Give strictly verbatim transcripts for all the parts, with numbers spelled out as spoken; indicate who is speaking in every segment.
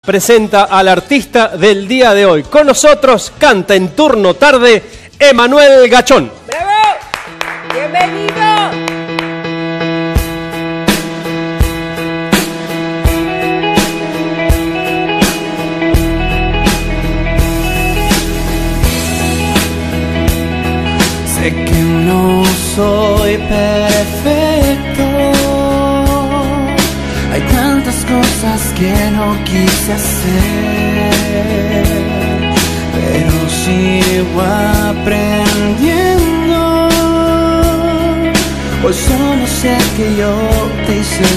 Speaker 1: presenta al artista del día de hoy. Con nosotros canta en turno tarde Emanuel Gachón.
Speaker 2: ¡Bravo! ¡Bienvenido!
Speaker 3: Sé que no soy perfecto, hay tantas cosas que no quise hacer, pero sigo aprendiendo. Hoy solo sé que yo te hice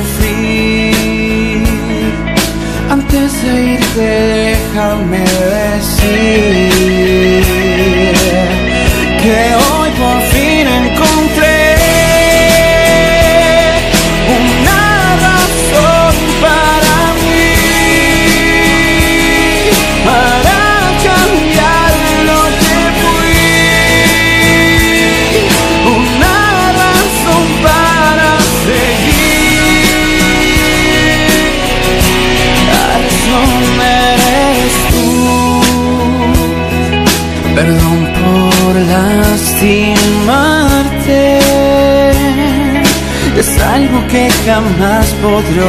Speaker 3: sufrir. Antes de irte déjame decir que hoy por fin encontré una razón para mí, para cambiar lo que fui, una razón para seguir. La razón eres tú. Perdón por lastimarte, es algo que jamás podré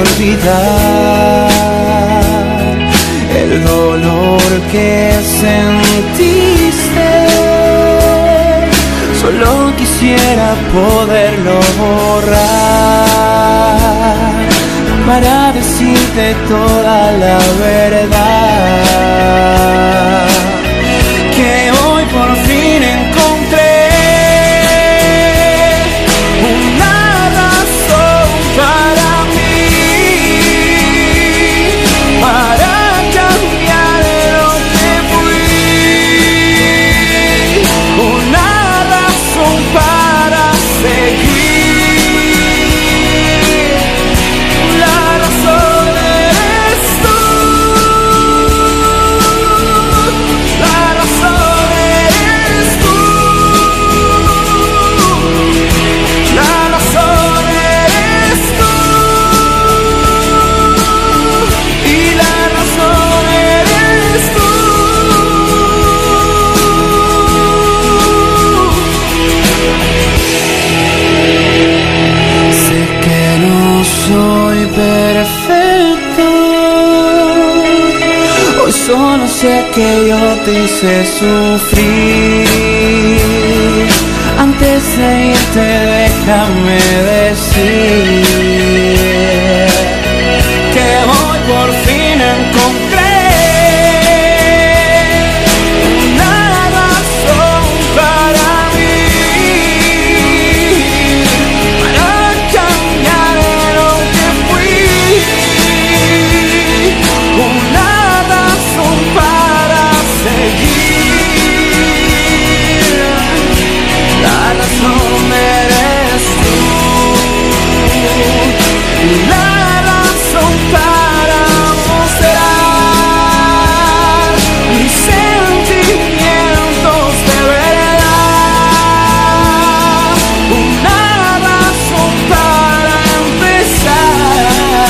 Speaker 3: olvidar. El dolor que sentiste, solo quisiera poderlo borrar, para decirte toda la verdad. Que hoy por fin encontré una razón para mí, para cambiar lo que fui, una razón para seguir. La razón eres tú. La razón eres tú. La razón eres tú. Y la razón eres tú. Sé que no soy perfecto, hoy solo sé que yo te hice sufrir. Antes de irte déjame decir que hoy por fin encontré una razón para mí, para cambiar lo que fui, una razón para seguir. La razón eres tú. La razón para mostrar mis sentimientos de verdad, una razón para empezar.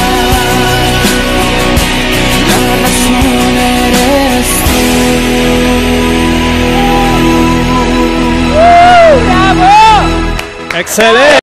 Speaker 3: La razón eres tú.
Speaker 2: ¡Bravo!
Speaker 1: ¡Excelente!